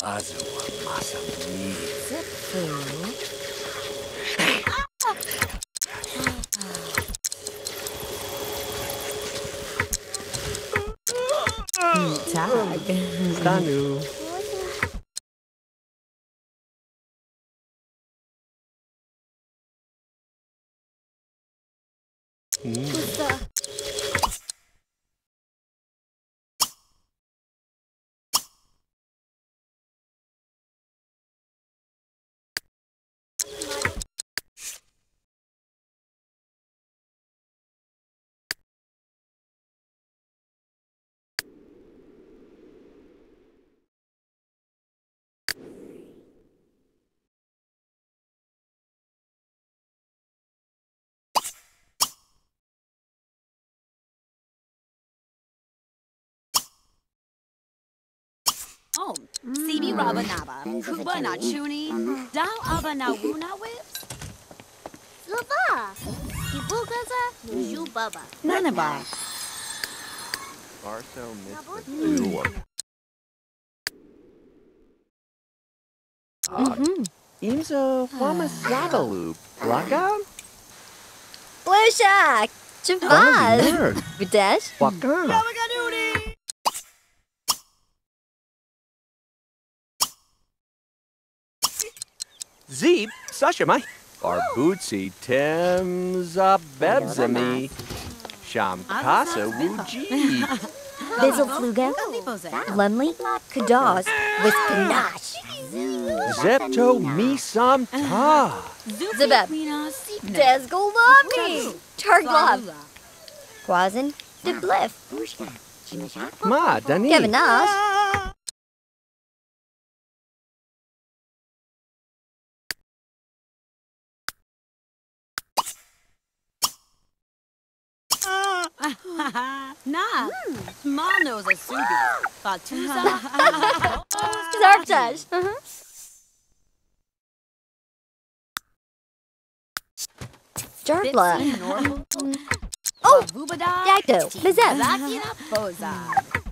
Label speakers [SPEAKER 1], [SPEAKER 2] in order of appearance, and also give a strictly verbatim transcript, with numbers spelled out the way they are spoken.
[SPEAKER 1] Azua masami.
[SPEAKER 2] Zipu. Tag.
[SPEAKER 1] Stanu.
[SPEAKER 3] Pusa.
[SPEAKER 4] Oh, Sibi Rabanaba, Kuba na Chuni, Dao Aba na Wuna Whips,
[SPEAKER 3] Zuba. Ibugaza. Nuju baba.
[SPEAKER 4] Nanaba.
[SPEAKER 1] Barso Mister. Imzo Wamasavalu. Blackout?
[SPEAKER 2] Blue Shack. Javad.
[SPEAKER 1] Nerd.
[SPEAKER 2] Videsh.
[SPEAKER 1] Waka. Zeeb, Sashama. Barbutsi, Temza Bebzami. Shamkasa Wuji.
[SPEAKER 2] Bizzle Fluga. Lumley. Kadaz. With Panache.
[SPEAKER 1] Zepto Misam Ta.
[SPEAKER 2] Zebeb. Desgo Lobby. Targlov. Quasin. De Bliff.
[SPEAKER 1] Ma, Dani.
[SPEAKER 2] Kevin Nash.
[SPEAKER 4] Nah, Ma knows a Subi. Fatuza.
[SPEAKER 2] Zartash. Uh-huh. Jarbla.
[SPEAKER 4] Oh,
[SPEAKER 2] Dacto. Bizet.
[SPEAKER 4] Zakina Boza.